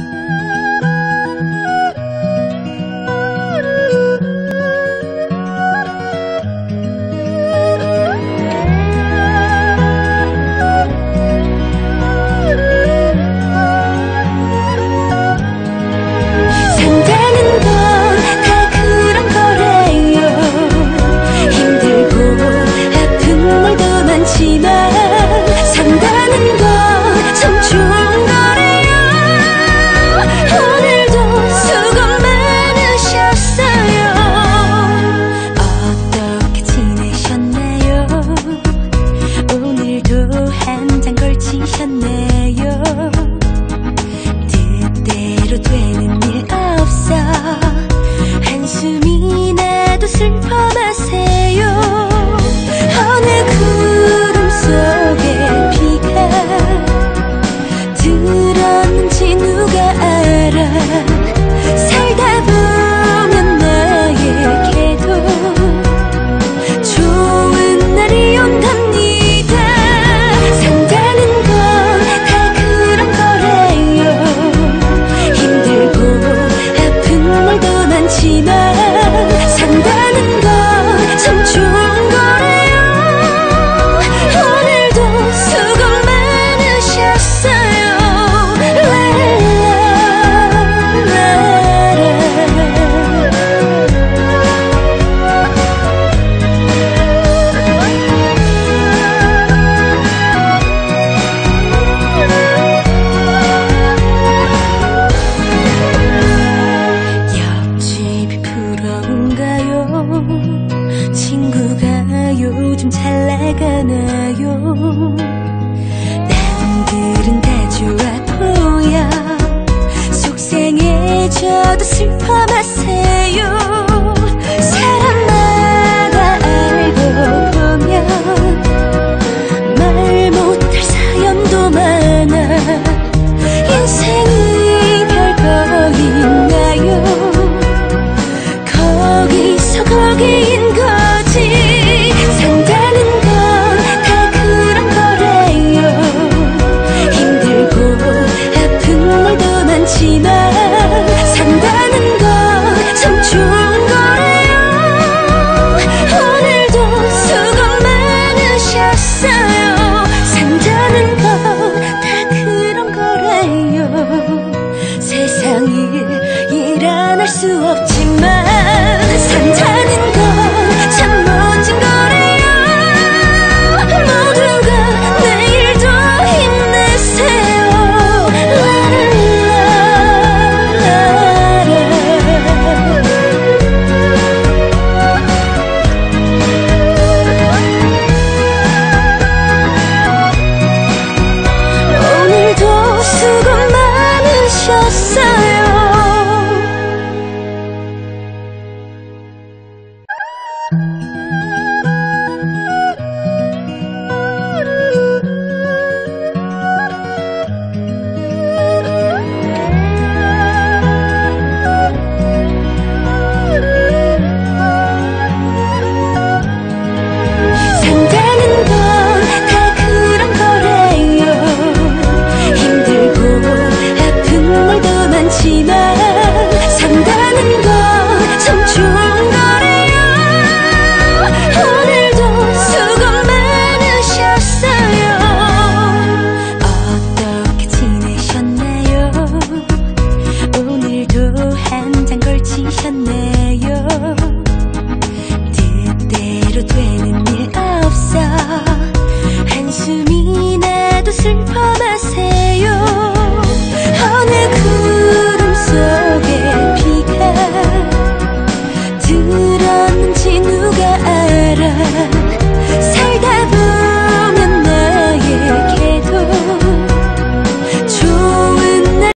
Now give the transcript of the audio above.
남들은 다 좋아 보여. 속상해져도 슬퍼 마세요. 사람마다 알고 보면 말 못할 사연도 많아. 인생이 별거 있나요? 거기서 거기인 거지. 산다는 건 다 그런 거래요. 힘들고 아픈 날도 많지만 산다는 건 참 좋은 거래요. 오늘도 수고 많으셨어요. 산다는 건 다 그런 거래요. 세상 일 안 할 수 없지만 산다는 건 참 멋진 거래요. 모두가 내일도 힘내세요. 오늘도 수고 많으셨어요. 산다는 건 다 그런 거래요. 힘들고 아픈 날도 많지만 산다는 건 참 좋은 거래요. 오늘도 수고 많으셨어요. 어떻게 지내셨나요? 오늘도 한 잔 걸치셨네요. 뜻대로 되는 일 없어. 한숨이 나도 슬퍼 마세요. 어느 구름 속에 비가 들었는지 누가 알아.